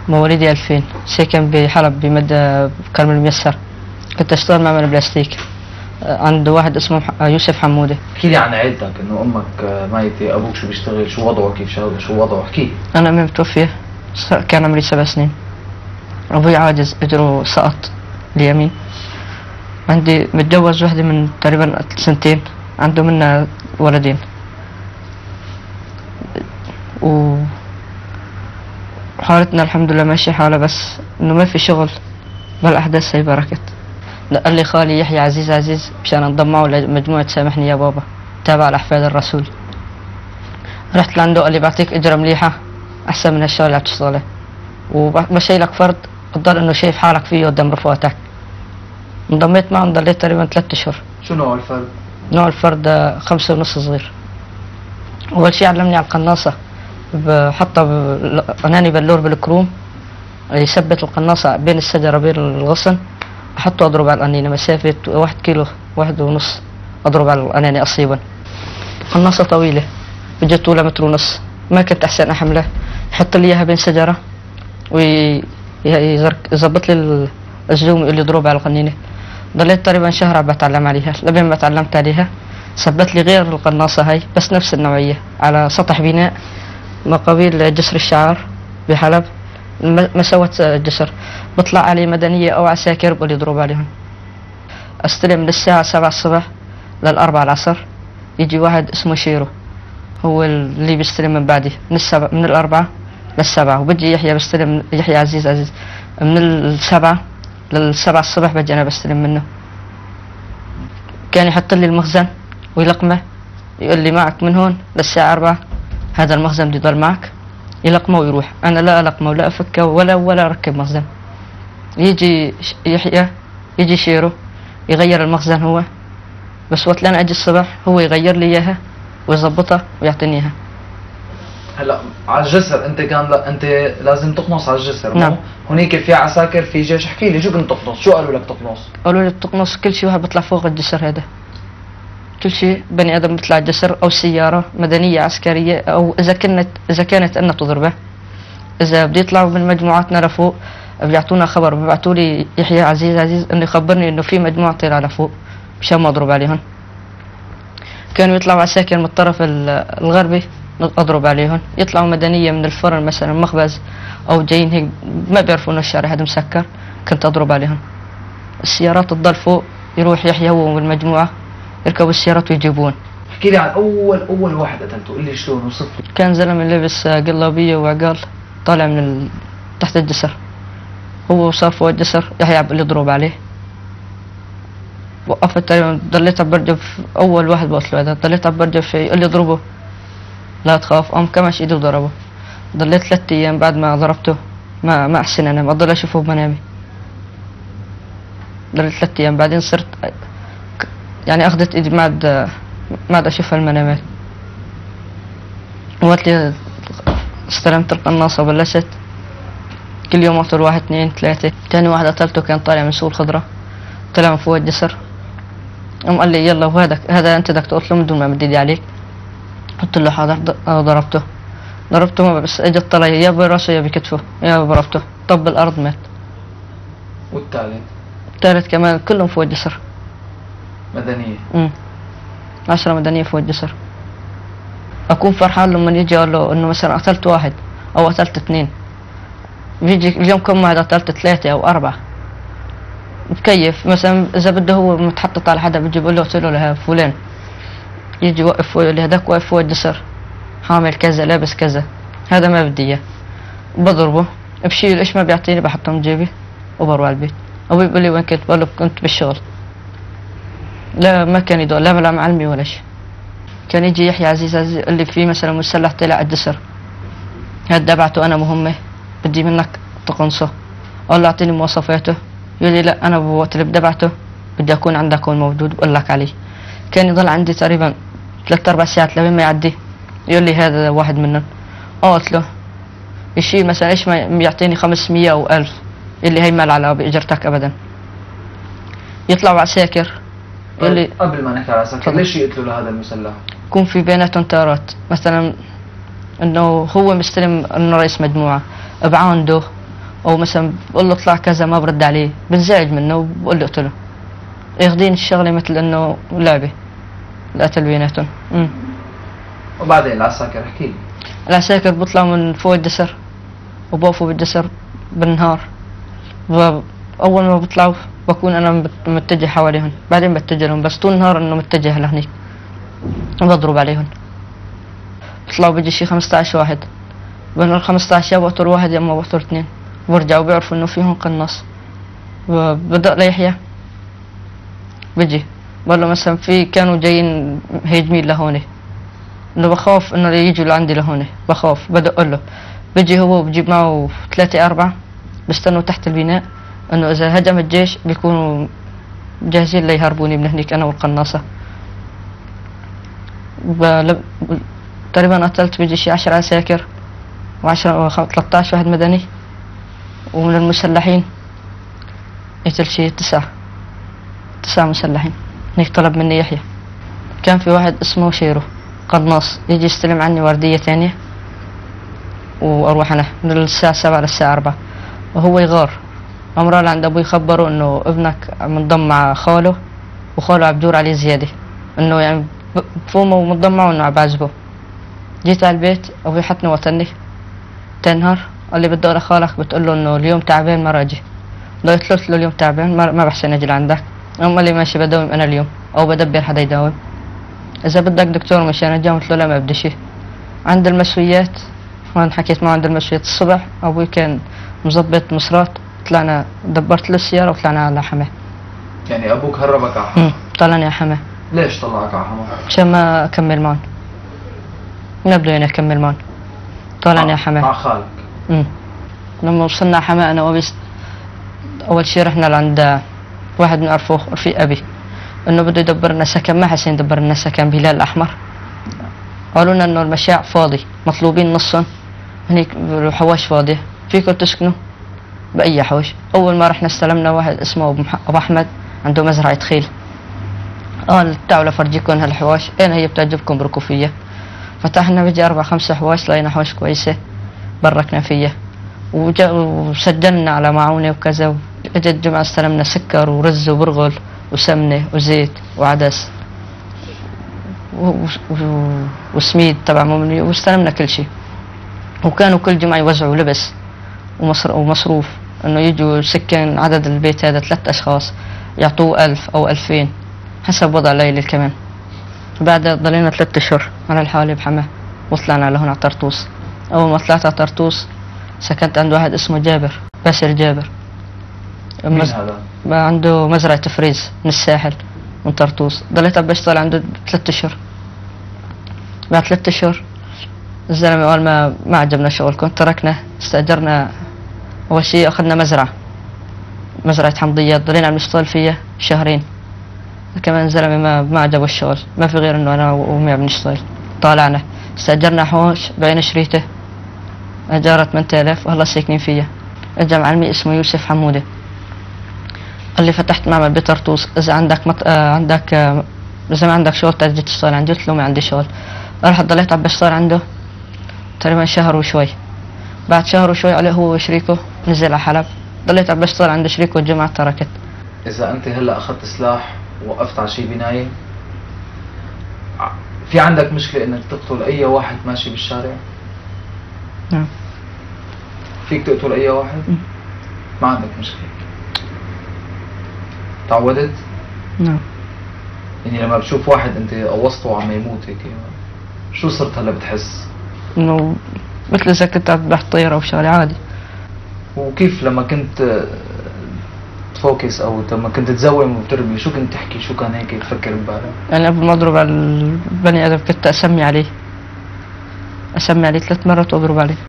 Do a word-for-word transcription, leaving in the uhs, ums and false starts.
مواليدي ألفين، ساكن بحلب بمدى كرم الميسر. كنت اشتغل معمل بلاستيك عند واحد اسمه يوسف حمودة. احكي لي عن عيلتك، انه امك ميتة، ابوك شو بيشتغل، شو وضعه، كيف شغله، شو وضعه، احكي. انا امي متوفية كان عمري سبع سنين. ابوي عاجز اجره سقط اليمين. عندي متجوز وحدة من تقريبا سنتين عنده منا ولدين. و حالتنا الحمد لله ماشي حالة، بس انه ما في شغل بالاحداث هي بركت. قال لي خالي يحيى عزيز عزيز مشان انضم معه لمجموعة سامحني يا بابا تابع لأحفاد الرسول. رحت لعنده قال لي بعطيك اجرة مليحة احسن من هالشغل اللي عم تشتغله، وبشي لك فرض تضل انه شايف حالك فيه قدام رفقاتك. انضميت معهم ضليت تقريبا ثلاث اشهر. شو نوع الفرد؟ نوع الفرد خمسة ونص صغير. اول شي علمني على القناصة، بحطها اناني بلور بالكروم يثبت القناصة بين الشجرة بين الغصن، احطه اضرب على القنينة مسافة واحد كيلو واحد ونص، اضرب على القناني اصيبا. قناصة طويلة بجت طولها متر ونص، ما كنت احسن احمله، يحط لي اياها بين شجرة ويظبط لي الزوم يقول لي اضرب على القنينة. ضليت تقريبا شهر عم بتعلم عليها، لبين ما تعلمت عليها ثبت لي غير القناصة هاي بس نفس النوعية على سطح بناء مقابل جسر الشعار بحلب. ما سوت جسر، بطلع عليه مدنية او عساكر بقول يضرب عليهم. استلم من الساعة سبعة الصبح للأربعة العصر، يجي واحد اسمه شيرو هو اللي بيستلم من بعدي من السبعة من الأربعة للسبعة، وبجي يحيى بستلم يحيى عزيز عزيز من السبعة للسبعة الصبح بجي أنا بستلم منه. كان يحط لي المخزن ويلقمه يقول لي معك من هون للساعة أربعة هذا المخزن بده يضل معك، يلقمه ويروح. أنا لا ألقمه ولا أفكه ولا ولا أركب مخزن. يجي يحيى يجي شيرو يغير المخزن هو، بس وقت لأنا أجي الصبح هو يغير لي إياها ويظبطها ويعطيني إياها. هلا على الجسر انت كان لا انت لازم تقنص على الجسر. نعم. هنيك في عساكر في جيش، احكي لي شو كنت تقنص، شو قالوا لك تقنص؟ قالوا لي تقنص كل شيء واحد بيطلع فوق الجسر هذا، كل شيء بني ادم بيطلع الجسر او سياره مدنيه عسكريه، او اذا كانت اذا كانت انها تضربه. اذا بده يطلعوا من مجموعاتنا لفوق بيعطونا خبر، بيبعتوا لي يحيى عزيز عزيز انه يخبرني انه في مجموعه طالعه لفوق مشان ما اضرب عليهم. كانوا يطلعوا عساكر من الطرف الغربي اضرب عليهم، يطلعوا مدنيه من الفرن مثلا مخبز او جايين هيك ما بيعرفوا انه الشارع هذا مسكر، كنت اضرب عليهم. السيارات تضل فوق، يروح يحيى هو والمجموعه يركبوا السيارات ويجيبون. احكي لي عن اول اول واحد قتلته، قل لي شلون وصف لي. كان زلمه لابس قلابيه وعقال طالع من ال... تحت الجسر، هو صار فوق الجسر يحيى عم يضرب عليه. وقفت تقريبا ضليت عم برجف، اول واحد بقتله هذا ضليت عم برجف يقول لي اضربه لا تخاف، قام كمش ايدي وضربه. ضليت ثلاث ايام بعد ما ضربته ما ما احسن انام، اضل اشوفه بمنامي. ضليت ثلاث ايام بعدين صرت يعني اخذت ايدي ما عاد ما عاد اشوفها المنامات. وقت لي استلمت القناصة وبلشت كل يوم اقتل واحد اثنين ثلاثة. ثاني واحد قتلته كان طالع من سوق الخضرة، طلع من فوق الجسر، قام قال لي يلا وهذا هذا انت بدك تقتله من دون ما مد ايدي عليك. قلت له حاضر، ضربته ضربته ما بس اجت طلع يا براسه يا بكتفه يا ضربته طب الارض مات. والثالث؟ الثالث كمان كلهم فوق الجسر مدنية. امم عشرة مدنية فوق الجسر. اكون فرحان لما يجي اقول له انه مثلا قتلت واحد او قتلت اثنين، بيجي اليوم كم واحد قتلت ثلاثة او اربعة بكيف. مثلا اذا بده هو متحطط على حدا بيجي بقول له اقتله لها فلان، يجي يوقف ويقول لي هذاك واقف فوق الجسر حامل كذا لابس كذا هذا ما بدي اياه، بضربه بشيل ايش ما بيعطيني بحطه من جيبي وبروح على البيت. ابوي بيقول لي وين كنت؟ بقول له كنت بالشغل. لا ما كان يدور لا لا معلمي ولا شيء. كان يجي يحيى عزيز عزيز يقول لي في مثلا مسلح طلع على الجسر هاد دبعته انا مهمه بدي منك تقنصه، اقول له اعطيني مواصفاته، يقول لي لا انا بوقت اللي بدبعته بدي اكون عندك هون موجود بقول لك عليه. كان يضل عندي تقريبا ثلاث اربع ساعات لين ما يعدي يقول لي هذا واحد منهم. قلت له يشيل مثلا ايش ما يعطيني خمسمية او ألف اللي هي ما له علاقه باجرتك ابدا. يطلعوا عساكر يقول لي قبل ما نحكي على عساكر ليش يقتلوا لهذا المسلح؟ يكون في بيناتهم تارات مثلا انه هو مستلم انه رئيس مجموعه بعنده او مثلا بقول له اطلع كذا ما برد عليه، بنزعج منه وبقول له اقتله. ياخذين الشغله مثل انه لعبه، القتل بيناتهم. امم وبعدين العساكر احكي لي. العساكر بيطلعوا من فوق الجسر وبوقفوا بالجسر بالنهار، وأول ما بيطلعوا بكون أنا مت- متجه حواليهم، بعدين بتجه لهم، بس طول النهار إنه متجه لهنيك بضرب عليهم. بيطلعوا بيجي شي خمسطعش واحد، بين ال خمسطعش يا بقتل واحد يا اما بقتل اثنين، برجعوا بيعرفوا إنه فيهم قناص. وبدأ ليحيى بيجي بقول له مثلا في كانوا جايين هيجمين لهون، إنه بخاف إنه يجوا لعندي لهون، بخاف بدق له. بيجي هو بجيب معه ثلاثة أربعة بيستنوا تحت البناء، إنه إذا هجم الجيش بيكونوا جاهزين ليهربوني من هنيك أنا والقناصة. بل- تقريبا قتلت بيجي شي عشر عساكر وعشرة ثلاثة عشر واحد مدني، ومن المسلحين قتل شي تسعة تسعة مسلحين. هيك طلب مني يحيى. كان في واحد اسمه شيرو قناص يجي يستلم عني وردية تانية واروح انا من الساعة سبعة للساعة أربعة، وهو يغار. امرأة اللي عند ابوي خبره انه ابنك منضم مع خاله، وخاله عم بدور عليه زيادة، انه يعني بفهمه ومنضم معه انه عم بعذبه. جيت على البيت ابوي حطني وطني تاني نهار، قال لي بدي اقول لخالك بتقول له انه اليوم تعبان ما راجي. قلت له قلت له اليوم تعبان ما, ما بحسن اجي لعندك. قام قال لي ماشي بداوم انا اليوم او بدبر حدا يداوم. اذا بدك دكتور مشان اجي، قلت له لا ما بدي شي. عند المسويات هون حكيت معه عند المسويات الصبح، ابوي كان مظبط مصرات، طلعنا دبرت له السيارة وطلعنا على حماه. يعني ابوك هربك على حما. أمم، طلعني على حماه ليش طلعك على حما؟ عشان ما اكمل معهم، ما بده يعني اكمل معهم، طلعني على مع حماه. خالك. امم لما وصلنا على حماه انا وابي، اول شي رحنا لعند واحد بنعرفه رفيق ابي، انه بده يدبر لنا سكن، ما حسين يدبر لنا سكن بهلال الاحمر. قالوا لنا انه المشاع فاضي مطلوبين نصهم هنيك الحواش فاضيه، فيكم تسكنوا باي حوش. اول ما رحنا استلمنا واحد اسمه ابو مح- أبو احمد عنده مزرعه خيل، قال تعالوا لفرجيكم هالحواش، اين هي بتعجبكم بركوا فيها. فتحنا بيجي اربع خمسة حواش، لقينا حواش كويسه بركنا فيها، وجا- وسجلنا على معونه وكذا. اجت الجمعه استلمنا سكر ورز وبرغل وسمنه وزيت وعدس و- و- وسميد تبع ممني، واستلمنا كل شيء. وكانوا كل جمعه يوزعوا لبس ومصر ومصروف، انه يجوا سكن عدد البيت هذا ثلاث اشخاص يعطوه ألف او ألفين حسب وضع ليلى كمان. بعدها ضلينا ثلاثة اشهر على الحالة بحماه، وطلعنا لهون على طرطوس. اول ما طلعت على طرطوس سكنت عند واحد اسمه جابر باسل جابر. مين مز... هذا؟ بقى عنده مزرعة فريز من الساحل من طرطوس. ضليت بشتغل عنده ثلاثة اشهر. بعد ثلاثة اشهر الزلمة قال ما ما عجبنا شغلكم، تركنا استأجرنا. أول شيء أخذنا مزرعة مزرعة حمضيات، ضلينا عم نشتغل فيها شهرين. كمان الزلمة ما ما عجبه الشغل، ما في غير إنه أنا وأمي عم نشتغل. طالعنا استأجرنا حوش بعين شريته، أجارة ثمانية آلاف وهلا ساكنين فيها. اجى معلمي اسمه يوسف حمودة، قال لي فتحت معمل بطرطوس، إذا عندك مط... آه عندك آه إذا ما عندك شغل تجي تشتغل عندي. قلت له ما عندي شغل. رحت ضليت عم بشتغل عنده تقريبا شهر وشوي. بعد شهر وشوي عليه هو وشريكه نزل على حلب، ضليت عم بشتغل عند شريكه والجمعة تركت. اذا انت هلا اخذت سلاح ووقفت على شي بنايه، ع- في عندك مشكله انك تقتل اي واحد ماشي بالشارع؟ نعم. فيك تقتل اي واحد؟ م. ما عندك مشكله. تعودت؟ نعم. يعني لما بتشوف واحد انت قوصته عم يموت هيك، شو صرت هلا بتحس؟ إنه مثل إذا كنت عم بحط طيارة وشغلة عادي. وكيف لما كنت آه، تفوكس او لما كنت تزوم وترمي، شو كنت تحكي؟ شو كان هيك تفكر ببالك؟ يعني قبل ما أضرب على البني آدم كنت أسمي عليه، أسمي عليه ثلاث مرات وأضرب عليه.